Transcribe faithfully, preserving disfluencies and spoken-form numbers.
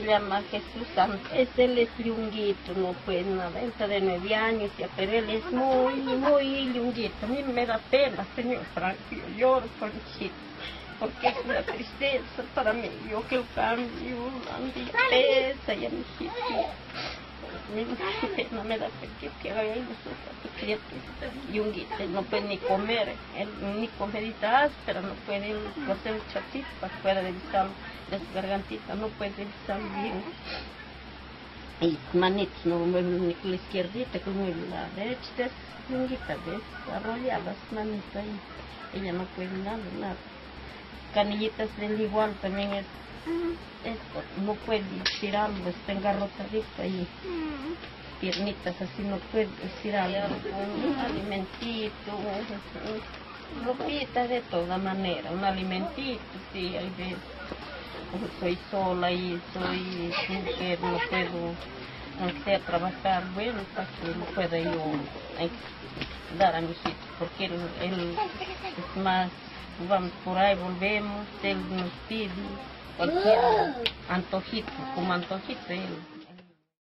llama Jesús Santo. Es él es yunguito, no puede nada, entra de nueve años ya, pero él es muy, muy yunguito. A mí me da pena, señor Franco, yo lloro por mi hijito, porque es una tristeza para mí. Yo que el cambio, una tristeza y a mi hijito. Me da pena, me da pena que haga eso, criatura. Yunguito, él no puede ni comer, él ni comedita áspera, no puede hacer un chatito para que pueda revisar las gargantitas, no puede revisar bien. Y manitos no mueven ni con la izquierdita, que mueve la derecha, es yunguita, ¿ves? Arrolladas manitas ahí, ella no puede nada, nada. Canillitas del igual también es. Esto no puede estirarlo, está engarrotadito ahí, piernitas así no puede estirarlo, un alimentito, ropita de toda manera, un alimentito, sí, hay veces, soy sola y soy mujer, no puedo, aunque sea trabajar, bueno, para que no pueda yo dar a mi hijito, porque él, él es más, vamos por ahí, volvemos, él nos pide cualquier antojito, como antojito él